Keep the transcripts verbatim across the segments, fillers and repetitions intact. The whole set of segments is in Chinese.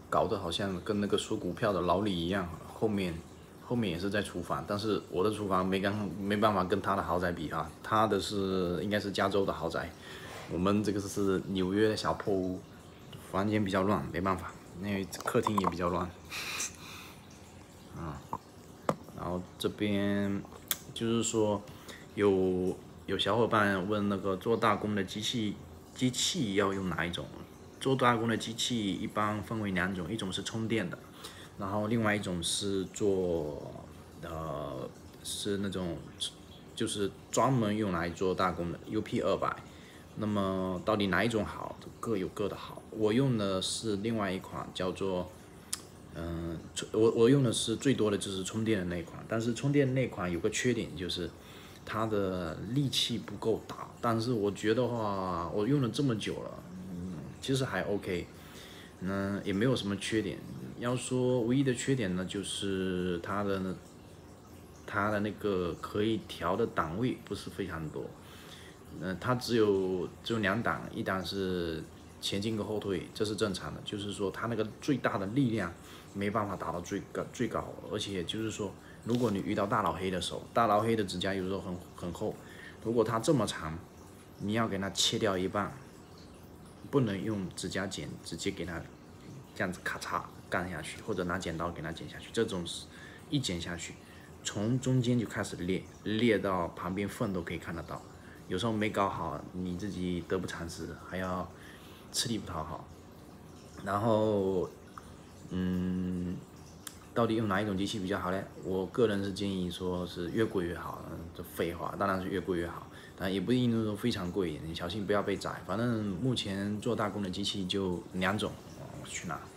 搞得好像跟那个说股票的老李一样，后面后面也是在厨房，但是我的厨房没跟没办法跟他的豪宅比啊，他的是应该是加州的豪宅，我们这个是纽约的小破屋，房间比较乱，没办法，因为客厅也比较乱，啊，然后这边就是说有有小伙伴问那个做大工的机器机器要用哪一种？做大工的机器一般分为两种，一种是充电的，然后另外一种是做呃是那种就是专门用来做大工的 U P 二百。那么到底哪一种好？各有各的好。我用的是另外一款叫做嗯、呃，我我用的是最多的就是充电的那一款，但是充电那款有个缺点就是它的力气不够大。但是我觉得话，我用了这么久了，嗯，其实还 OK， 嗯，也没有什么缺点。要说唯一的缺点呢，就是它的它的那个可以调的档位不是非常多。嗯、呃，它只有只有两档，一档是前进跟后退，这是正常的，就是说它那个最大的力量没办法达到最高最高，而且就是说，如果你遇到大老黑的时候，大老黑的指甲有时候很很厚，如果它这么长，你要给它切掉一半，不能用指甲剪直接给它这样子咔嚓干下去，或者拿剪刀给它剪下去，这种是一剪下去，从中间就开始裂，裂到旁边缝都可以看得到。有时候没搞好，你自己得不偿失，还要吃力不讨好。然后，嗯，到底用哪一种机器比较好呢？我个人是建议说是越贵越好。嗯，这废话，当然是越贵越好，但也不一定说非常贵，你小心不要被宰。反正目前做大工的机器就两种，我去拿。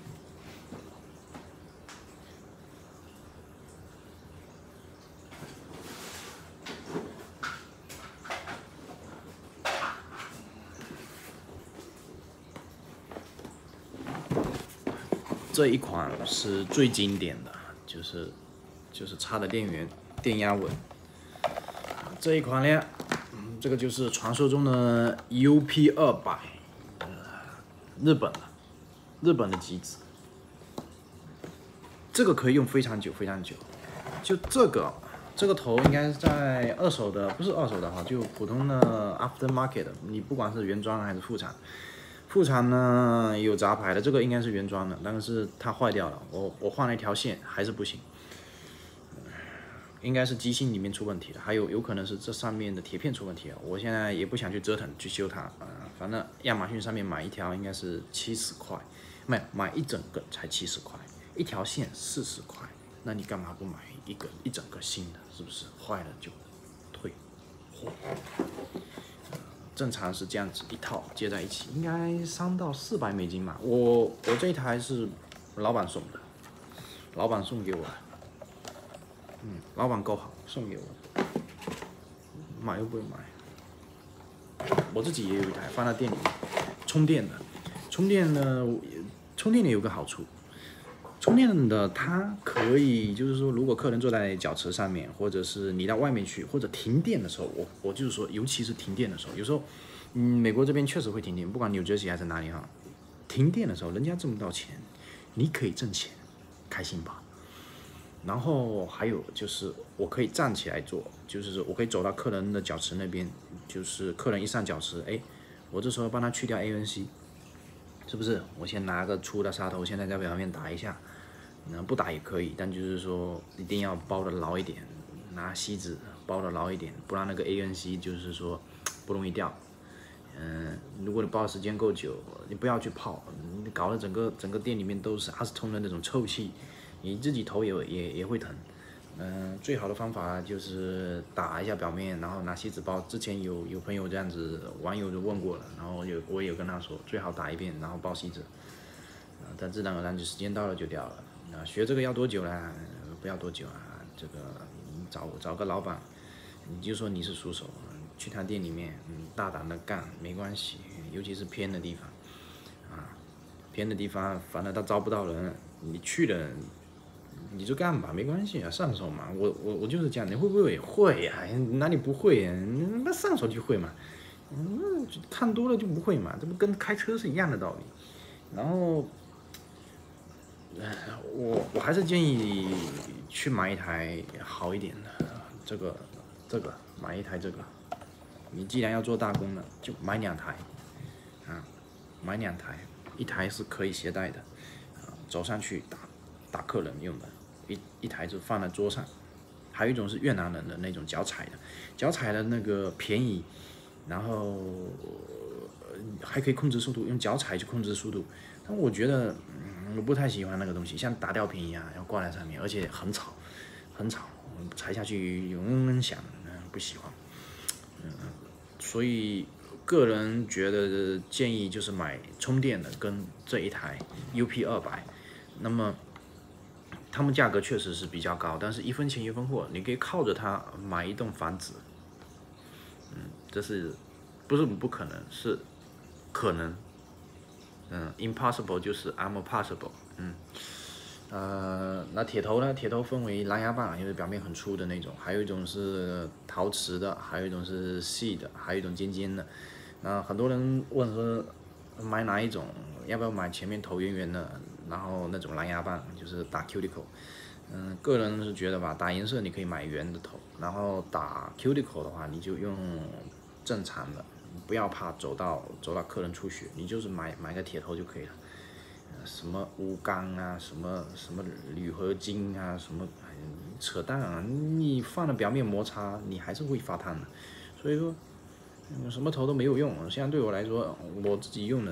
这一款是最经典的，就是就是插的电源电压稳。这一款呢，嗯，这个就是传说中的 U P 二百，呃，日本的日本的机子，这个可以用非常久非常久。就这个这个头应该是在二手的，不是二手的哈，就普通的 aftermarket， 你不管是原装还是副厂。副厂呢有杂牌的，这个应该是原装的，但是它坏掉了，我我换了一条线还是不行，应该是机芯里面出问题了，还有有可能是这上面的铁片出问题了。我现在也不想去折腾去修它，呃，反正亚马逊上面买一条应该是七十块，没有买一整个才七十块，一条线四十块，那你干嘛不买一个一整个新的？是不是坏了就退货？正常是这样子一套接在一起，应该三到四百美金吧。我我这一台是老板送的，老板送给我的，嗯，老板够好，送给我的，买又不会买。我自己也有一台放在店里面，充电的，充电呢，充电的有个好处，充电的它可以就是说，如果客人坐在脚池上面，或者是你到外面去，或者停电的时候，我我就是说，尤其是停电的时候，有时候，嗯，美国这边确实会停电，不管纽泽西还是哪里哈，停电的时候，人家挣不到钱，你可以挣钱，开心吧？然后还有就是，我可以站起来做，就是我可以走到客人的脚池那边，就是客人一上脚池，哎，我这时候帮他去掉 A N C， 是不是？我先拿个粗的砂头，现在在表面打一下。那不打也可以，但就是说一定要包的牢一点，拿锡纸包的牢一点，不然那个 A N C 就是说不容易掉。嗯，如果你包的时间够久，你不要去泡，你搞得整个整个店里面都是阿司通的那种臭气，你自己头也也也会疼。嗯，最好的方法就是打一下表面，然后拿锡纸包。之前有有朋友这样子，网友就问过了，然后有我也有跟他说，最好打一遍，然后包锡纸，啊，但自然而然就时间到了就掉了。啊，学这个要多久呢？不要多久啊，这个你找找个老板，你就说你是熟手，去他店里面，嗯，大胆的干没关系，尤其是偏的地方，啊，偏的地方，反正他招不到人，你去了，你就干吧，没关系啊，上手嘛。我我我就是这样，你会不会会呀、啊？哪里不会呀、啊？那上手就会嘛，嗯，看多了就不会嘛，这不跟开车是一样的道理。然后。 我我还是建议去买一台好一点的，这个这个买一台这个。你既然要做大功了，就买两台，啊，买两台，一台是可以携带的，啊，走上去打打客人用的，一一台就放在桌上。还有一种是越南人的那种脚踩的，脚踩的那个便宜，然后还可以控制速度，用脚踩去控制速度。但我觉得，嗯，我不太喜欢那个东西，像打吊瓶一样要挂在上面，而且很吵，很吵，踩下去嗡嗡响，嗯，不喜欢。嗯，所以个人觉得建议就是买充电的跟这一台 U P 二百，那么他们价格确实是比较高，但是一分钱一分货，你可以靠着它买一栋房子。嗯，这是不是不可能？是可能。嗯 ，impossible 就是 I'm possible。嗯，呃，那铁头呢？铁头分为狼牙棒，因为表面很粗的那种，还有一种是陶瓷的，还有一种是细的，还有一种尖尖的。那很多人问说买哪一种？要不要买前面头圆圆的，然后那种狼牙棒，就是打 cuticle。嗯，个人是觉得吧，打颜色你可以买圆的头，然后打 cuticle 的话，你就用正常的。不要怕走到走到客人出血，你就是买买个铁头就可以了。什么钨钢啊，什么什么铝合金啊，什么扯淡啊！你放了表面摩擦，你还是会发烫的。所以说，嗯，什么头都没有用。现在对我来说，我自己用的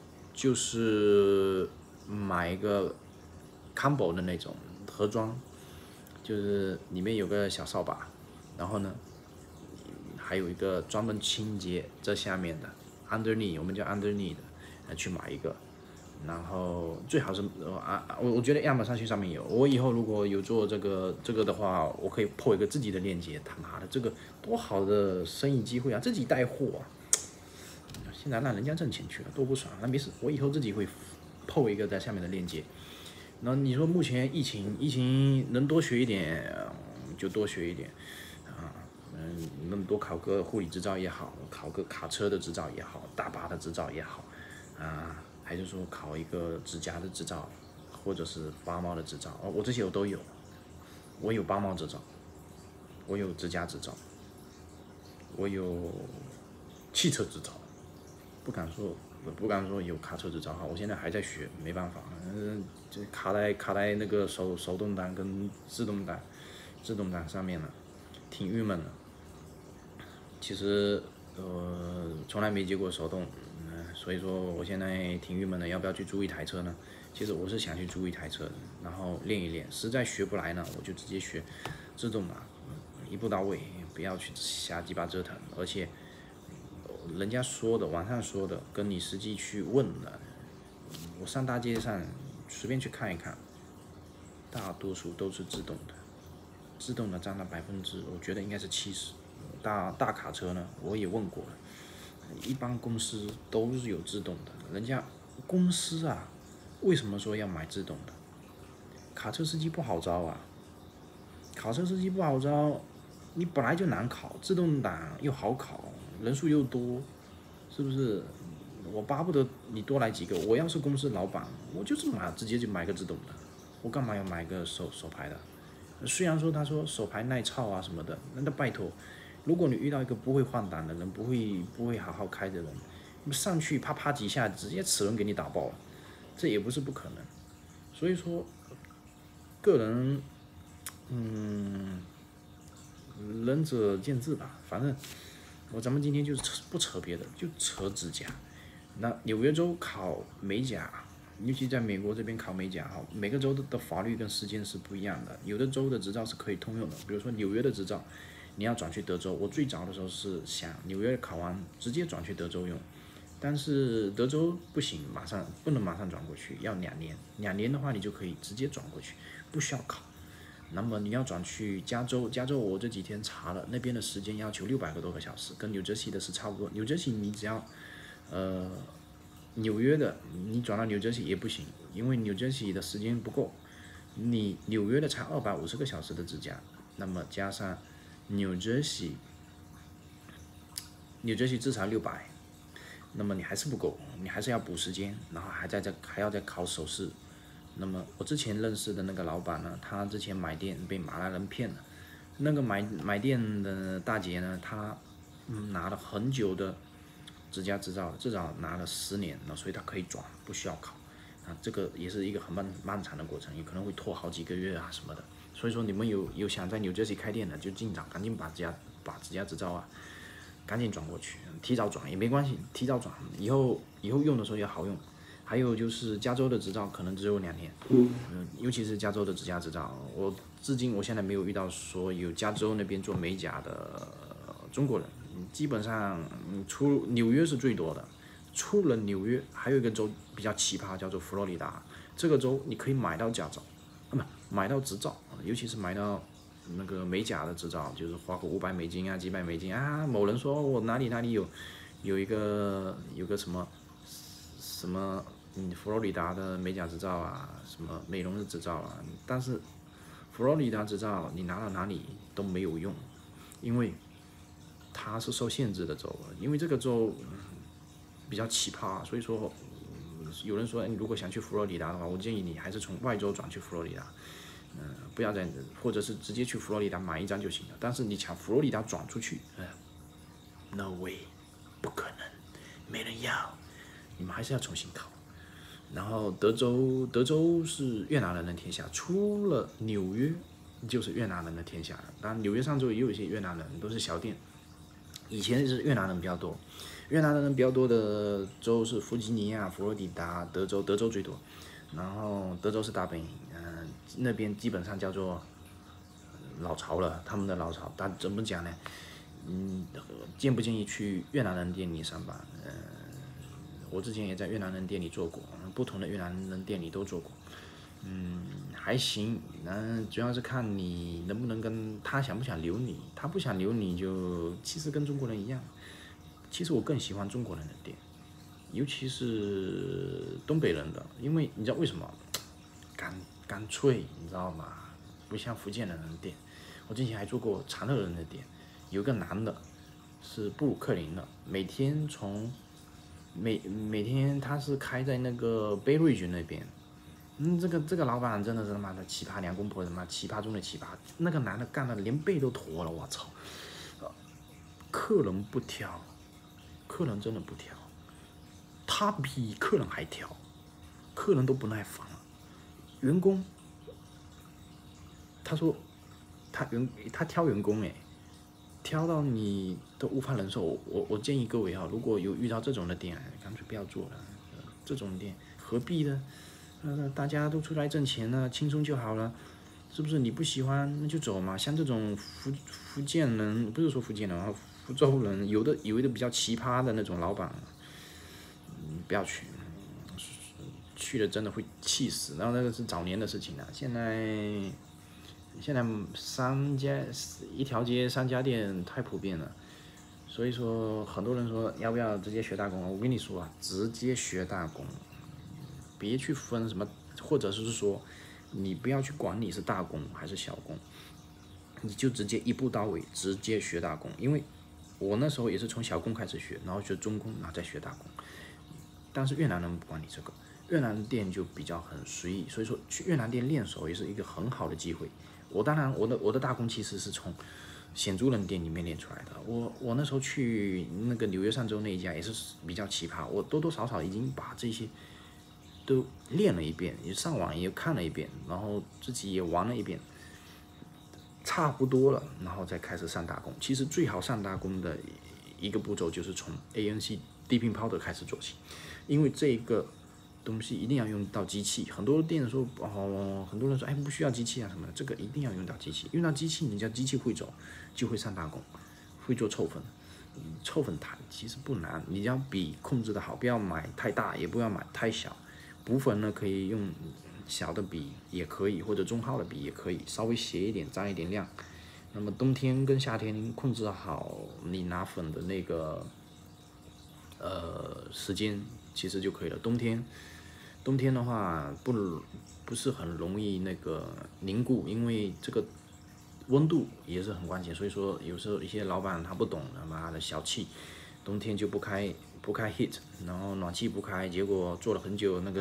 就是买一个 combo 的那种盒装，就是里面有个小扫把，然后呢。还有一个专门清洁这下面的 underneath， 我们叫 underneath 的，去买一个，然后最好是啊，我我觉得亚马逊上面有，我以后如果有做这个这个的话，我可以破一个自己的链接，他妈的这个多好的生意机会啊，自己带货啊，现在让人家挣钱去了，多不爽。那没事，我以后自己会破一个在下面的链接。那你说目前疫情疫情能多学一点就多学一点。嗯，那么多考个护理执照也好，考个卡车的执照也好，大巴的执照也好，啊，还是说考一个指甲的执照，或者是拔毛的执照，哦，我这些我都有，我有拔毛执照，我有指甲执照，我有汽车执照，不敢说不敢说有卡车执照哈，我现在还在学，没办法，嗯，就卡在卡在那个手手动挡跟自动挡自动挡上面了，挺郁闷的。其实，呃，从来没接过手动，嗯，所以说我现在挺郁闷的，要不要去租一台车呢？其实我是想去租一台车的，然后练一练，实在学不来呢，我就直接学自动挡，一步到位，不要去瞎鸡巴折腾。而且，人家说的，网上说的，跟你实际去问的，我上大街上随便去看一看，大多数都是自动的，自动的占了百分之，我觉得应该是七十。大大卡车呢，我也问过了，一般公司都是有自动的，人家公司啊，为什么说要买自动的？卡车司机不好招啊，卡车司机不好招，你本来就难考，自动挡又好考，人数又多，是不是？我巴不得你多来几个，我要是公司老板，我就是买直接就买个自动的，我干嘛要买个手手排的？虽然说他说手排耐操啊什么的，那拜托。如果你遇到一个不会换挡的人，不会不会好好开的人，上去啪啪几下，直接齿轮给你打爆了，这也不是不可能。所以说，个人，嗯，仁者见智吧。反正我咱们今天就是扯不扯别的，就扯指甲。那纽约州考美甲，尤其在美国这边考美甲哈，每个州的法律跟时间是不一样的，有的州的执照是可以通用的，比如说纽约的执照。你要转去德州，我最早的时候是想纽约考完直接转去德州用，但是德州不行，马上不能马上转过去，要两年，两年的话你就可以直接转过去，不需要考。那么你要转去加州，加州我这几天查了，那边的时间要求六百个多个小时，跟纽泽西的是差不多。纽泽西你只要，呃，纽约的你转到纽泽西也不行，因为纽泽西的时间不够，你纽约的才二百五十个小时的指甲，那么加上。纽泽西，纽泽西至少六百，那么你还是不够，你还是要补时间，然后还在这还要再考手试， 那么我之前认识的那个老板呢，他之前买店被马来人骗了，那个买买店的大姐呢，她嗯拿了很久的指甲执照，至少拿了十年，那所以她可以转，不需要考啊，这个也是一个很漫漫长的过程，也可能会拖好几个月啊什么的。所以说你们有有想在纽约开店的，就尽早赶紧把指甲把指甲执照啊，赶紧转过去，提早转也没关系，提早转以后以后用的时候也好用。还有就是加州的执照可能只有两年，嗯，尤其是加州的指甲执照，我至今我现在没有遇到说有加州那边做美甲的中国人，基本上除纽约是最多的，除了纽约还有一个州比较奇葩，叫做佛罗里达，这个州你可以买到驾照，啊不买到执照，尤其是买到那个美甲的执照，就是花个五百美金啊几百美金啊，某人说我哪里哪里有有一个有个什么什么。嗯，佛罗里达的美甲执照啊，什么美容的执照啊，但是佛罗里达执照你拿到哪里都没有用，因为它是受限制的州，因为这个州比较奇葩，所以说有人说，你如果想去佛罗里达的话，我建议你还是从外州转去佛罗里达，嗯、呃，不要再或者是直接去佛罗里达买一张就行了。但是你想佛罗里达转出去，呃，no way， 不可能，没人要，你们还是要重新考。然后德州，德州是越南人的天下，除了纽约就是越南人的天下。当然，纽约上州也有一些越南人，都是小店。以前是越南人比较多，越南人比较多的州是弗吉尼亚、佛罗里达、德州，德州最多。然后德州是大本营，嗯、呃，那边基本上叫做老巢了，他们的老巢。但怎么讲呢？嗯，建不建议去越南人店里上班？呃。我之前也在越南人店里做过，不同的越南人店里都做过，嗯，还行。那主要是看你能不能跟他想不想留你，他不想留你就其实跟中国人一样。其实我更喜欢中国人的店，尤其是东北人的，因为你知道为什么？干干脆，你知道吗？不像福建人的店。我之前还做过长乐人的店，有个男的，是布鲁克林的，每天从每每天他是开在那个贝瑞郡那边，嗯，这个这个老板真的是他妈的奇葩，两公婆他妈奇葩中的奇葩。那个男的干的连背都驼了，我操！客人不挑，客人真的不挑，他比客人还挑，客人都不耐烦了。员工，他说他员他挑员工哎。挑到你都无法忍受，我我建议各位啊，如果有遇到这种的店，干脆不要做了。呃、这种店何必呢？呃，大家都出来挣钱了，轻松就好了，是不是？你不喜欢那就走嘛。像这种福福建人，不是说福建人啊，福州人，有的有的比较奇葩的那种老板，嗯，不要去，去了真的会气死。然后那个是早年的事情了，现在。现在三家一条街三家店太普遍了，所以说很多人说要不要直接学大工？我跟你说啊，直接学大工，别去分什么，或者是说你不要去管你是大工还是小工，你就直接一步到位，直接学大工。因为我那时候也是从小工开始学，然后学中工，然后再学大工。但是越南人不管你这个，越南店就比较很随意，所以说去越南店练手也是一个很好的机会。我当然，我的我的大工其实是从显族人店里面练出来的。我我那时候去那个纽约上州那一家也是比较奇葩，我多多少少已经把这些都练了一遍，也上网也看了一遍，然后自己也玩了一遍，差不多了，然后再开始上大工。其实最好上大工的一个步骤就是从 A N C Dipping Powder 开始做起，因为这个东西一定要用到机器。很多店说哦，很多人说哎不需要机器啊什么的，这个一定要用到机器。用到机器，你叫机器会走，就会上大工，会做凑粉。凑粉台其实不难，你只要笔控制的好，不要买太大，也不要买太小。补粉呢可以用小的笔也可以，或者中号的笔也可以，稍微斜一点，沾一点亮。那么冬天跟夏天控制好你拿粉的那个呃时间，其实就可以了。冬天。冬天的话不不是很容易那个凝固，因为这个温度也是很关键。所以说有时候一些老板他不懂，他妈的小气，冬天就不开不开 heat， 然后暖气不开，结果做了很久那个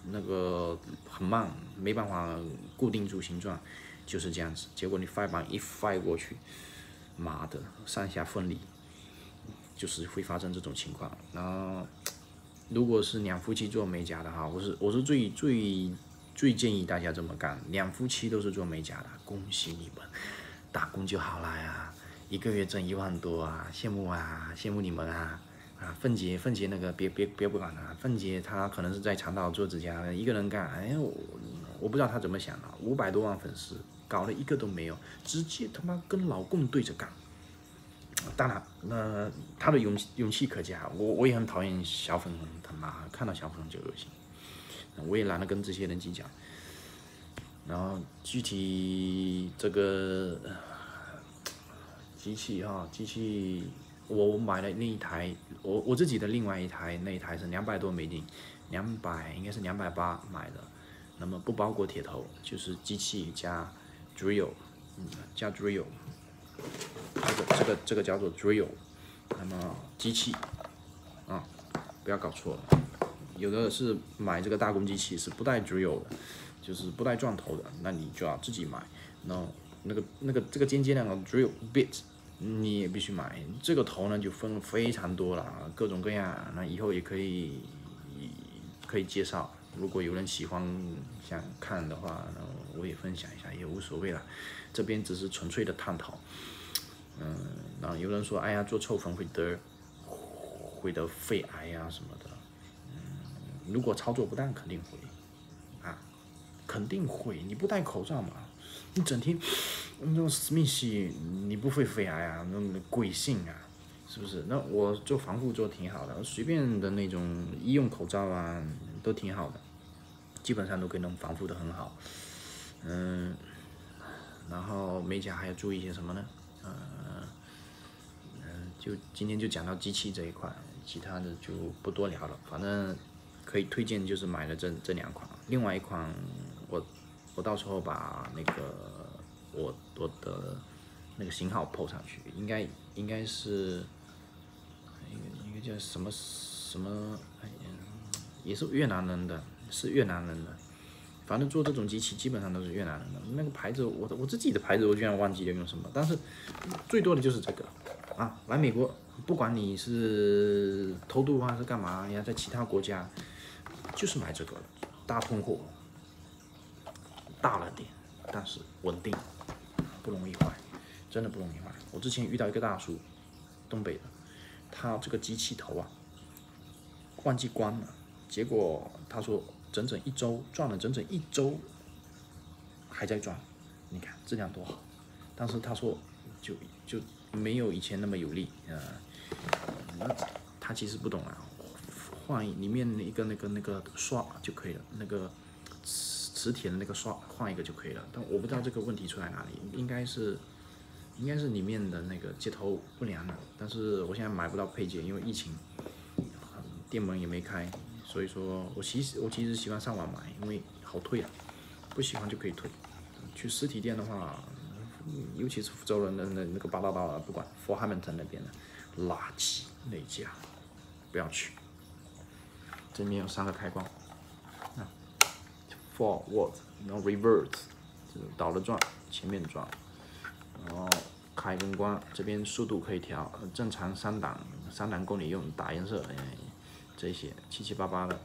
那个很慢，没办法固定住形状，就是这样子。结果你 fire 板一 fire 过去，妈的，上下分离，就是会发生这种情况。然后，如果是两夫妻做美甲的哈，我是我是最最最建议大家这么干，两夫妻都是做美甲的，恭喜你们，打工就好了呀，一个月挣一万多啊，羡慕啊，羡慕你们啊！啊，凤姐，凤姐那个别别别管了，凤姐她可能是在长岛做指甲，一个人干，哎我我不知道她怎么想的，五百多万粉丝，搞了一个都没有，直接他妈跟老公对着干。当然，那她的勇勇气可嘉，我我也很讨厌小粉红，他妈看到小粉红就恶心，我也懒得跟这些人计较。然后具体这个机器哈，机器。我买了那一台，我我自己的另外一台，那一台是两百多美金，两百应该是两百八买的，那么不包括铁头，就是机器加 drill， 嗯，加 drill， 这个这个这个叫做 drill， 那么机器啊，不要搞错了，有的是买这个大工机器是不带 drill 的，就是不带钻头的，那你就要自己买，然后那个那个这个尖尖的 drill bit。你也必须买这个头呢，就分非常多了，各种各样。那以后也可以可以介绍，如果有人喜欢想看的话，那我也分享一下，也无所谓了。这边只是纯粹的探讨。嗯，然后有人说，哎呀，做臭粉会得会得肺癌呀、啊、什么的。嗯，如果操作不当，肯定会啊，肯定会。你不戴口罩嘛，你整天。那种史密西，你不会肺癌啊？那种鬼性啊，是不是？那我做防护做挺好的，随便的那种医用口罩啊，都挺好的，基本上都可以能防护的很好。嗯，然后美甲还要注意一些什么呢？嗯嗯，就今天就讲到机器这一块，其他的就不多聊了。反正可以推荐就是买了这这两款，另外一款我我到时候把那个。我我的那个型号 P O 上去，应该应该是一个一个叫什么什么，哎呀，也是越南人的，是越南人的，反正做这种机器基本上都是越南人的。那个牌子我我自己的牌子我居然忘记了用什么，但是最多的就是这个啊。来美国，不管你是偷渡还是干嘛，你要在其他国家，就是买这个大通货，大了点，但是稳定。不容易坏，真的不容易坏。我之前遇到一个大叔，东北的，他这个机器头啊，忘记关了，结果他说整整一周转了整整一周，还在转，你看质量多好。但是他说就就没有以前那么有力啊、呃。他其实不懂啊，换里面一个那个那个刷就可以了，那个。磁铁的那个刷换一个就可以了，但我不知道这个问题出在哪里，应该是应该是里面的那个接头不良了，但是我现在买不到配件，因为疫情，店门也没开，所以说我其实我其实喜欢上网买，因为好退啊，不喜欢就可以退。去实体店的话，尤其是福州人的那那个八道道啊，不管 Fort Hamilton 那边的垃圾那家，不要去。这里面有三个开关。Forward， 然后 reverse， 就是倒了转，前面转，然后开跟关，这边速度可以调，正常三档，三档够你用，打颜色，哎，这些七七八八的。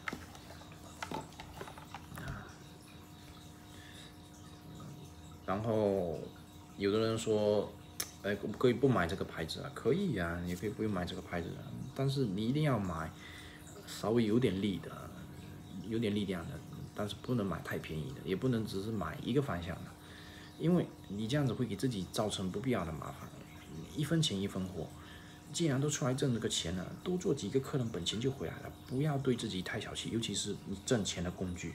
然后有的人说，哎，可以不买这个牌子啊？可以呀、啊，你可以不用买这个牌子啊，但是你一定要买稍微有点力的，有点力量的。但是不能买太便宜的，也不能只是买一个方向的，因为你这样子会给自己造成不必要的麻烦，一分钱一分货。既然都出来挣这个钱了，多做几个客人，本钱就回来了。不要对自己太小气，尤其是你挣钱的工具，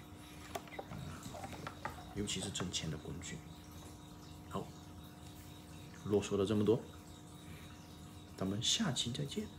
尤其是挣钱的工具。好，啰嗦了这么多，咱们下期再见。